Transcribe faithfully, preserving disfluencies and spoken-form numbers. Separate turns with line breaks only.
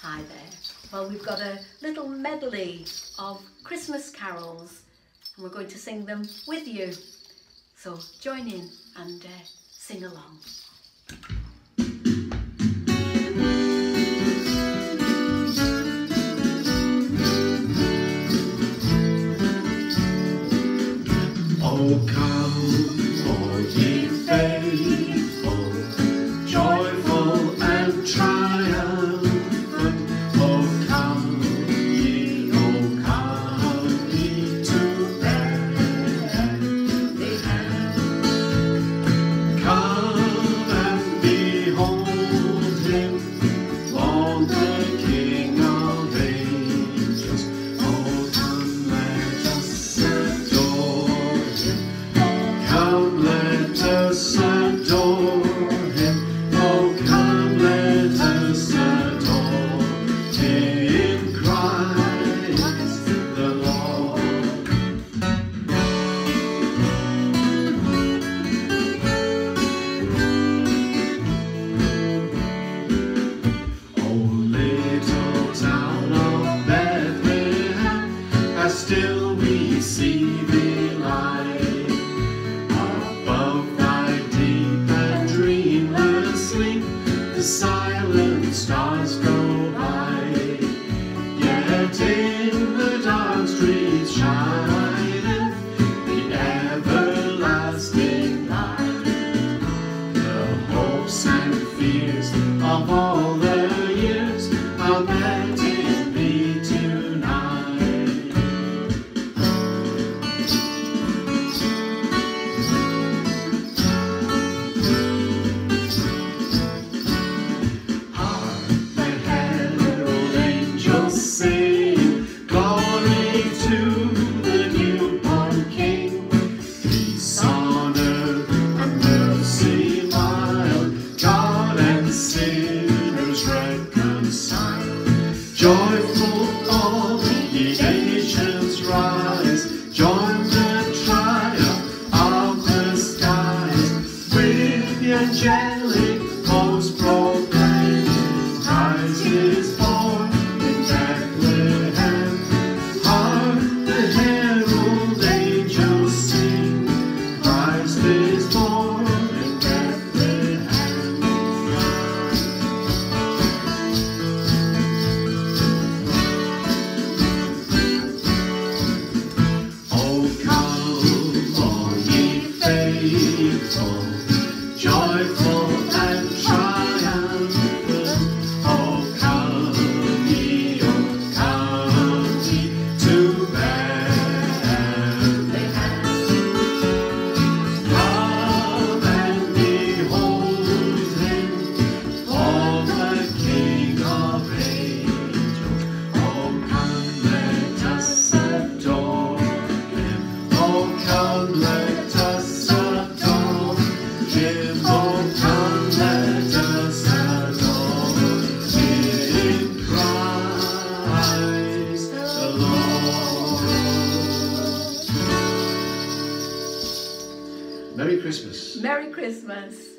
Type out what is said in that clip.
Hi there. Well, we've got a little medley of Christmas carols and we're going to sing them with you. So join in and uh, sing along.
Oh, come, all ye faithful, joyful and triumphant. Oh, come ye, oh, come ye to Bethlehem. Come and behold him, born the King of angels. Oh, come, let us adore him. Come, let us adore him. Oh, come, let us adore him, Christ the Lord. Oh, little town of Bethlehem, as still we see thee lie. Above thy deep and dreamless sleep, the silent stars go by. Yet in the dark streets shineth the everlasting light. The hopes and fears of all the years are met in thee tonight. Sing glory to the newborn King. Peace on earth and mercy mild, God and sinners reconciled. Joyful all ye nations rise, join the triumph of the skies. With the angelic host proclaim, Christ is born. Joyful and triumphant, oh come ye, oh come ye to Bethlehem. Come and behold him, born the King of angels. Oh come, let us adore him. Oh come, let us adore him. Oh, come, let us adore him, Christ the Lord. Merry Christmas.
Merry Christmas.